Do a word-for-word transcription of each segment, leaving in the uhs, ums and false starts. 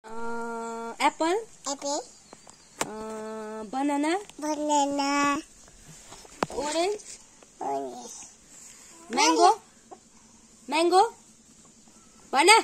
Uh, apple. Apple. Uh, banana. Banana. Orange. Orange. Mango. Mango. Banana.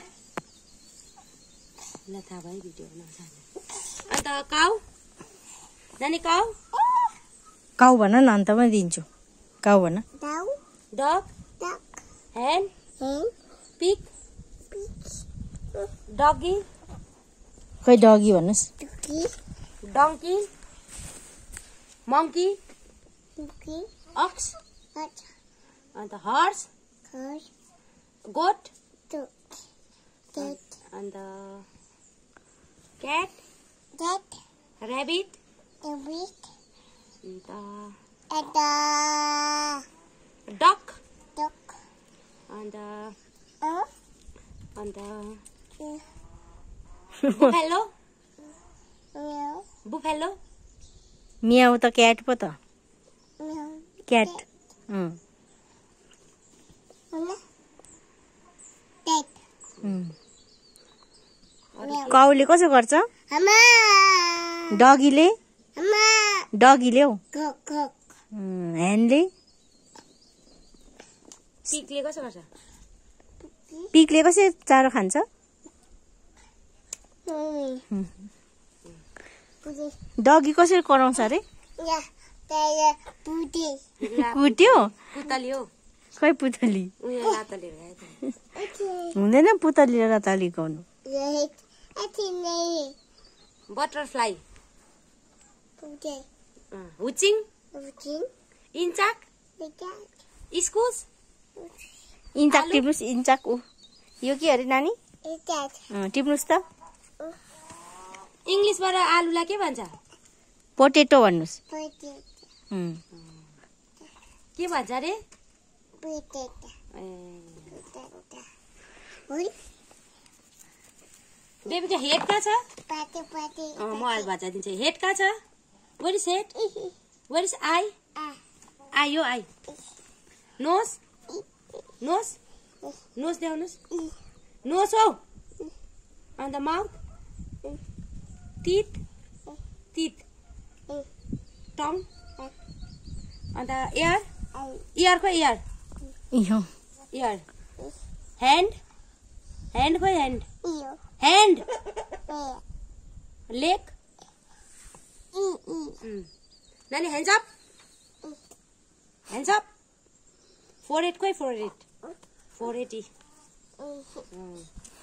ल थाहा भयो video बनाउँछ अन्त काउ नानी काउ काउ भन न अन्तमा दिन्छु काउ भन Cow. डग Duck. hen Hen. pig Pig. doggy खै डगी भन्नुस् Turkey. donkey monkey Monkey. ox Hot. अन्त horse Horse. goat Duck. Cat. अन्त cat Cat. rabbit Rabbit. अन्त And uh, duck duck. अन्त Uh. अन्त Yeah. buffalo Meow. buffalo मियाउ त CAT पो त Meow. Cat अँ Mama. Cat. अँ। Meow. काउले कसो गर्छ Mama. डगीले Mama. डगीले हौ Cook. Cook. अँ, ह्यान्डले pigले कसो गर्छ पिगले कसरी चारो खान्छ Mommy. डगी कसरी कराउँछ अरे Yeah. There's a booty. कुट्यो पुतली हो खै पुतली उयो लातले गयो Okay. हुँदैन पुतली र ताली गाउनु Right. I think they butterfly booty. हुचिङ Booty. इन्चाक The cat. इस्कुस इन्चाक टिप्नुहोस् इन्चाक ऊ यो के अरे नानी The cat. अँ, टिप्नुहोस् त इङ्ग्लिसबाट आलुलाई के भन्छ पोटेटो भन्नुहोस् Potato. अँ, के भन्छ अरे Potato. ए Potato. What? बेबीको हेड कहाँ छ Patty. Patty. अँ, म अहिले भचाइदिन्छु हेड कहाँ छ where is head where is eye Ah. Eye यो आई नोस नोस नोस देखाउनुहोस् नोस हौ अन्त माउथ टिथ टिथ टङ अन्त एयर इयरको इयर यो इयर ह्यान्ड ह्यान्ड खोइ hand Ew. Hand Bear. Leg E. E. नानी hands up hands up four eight खोइ four eight four eighty E.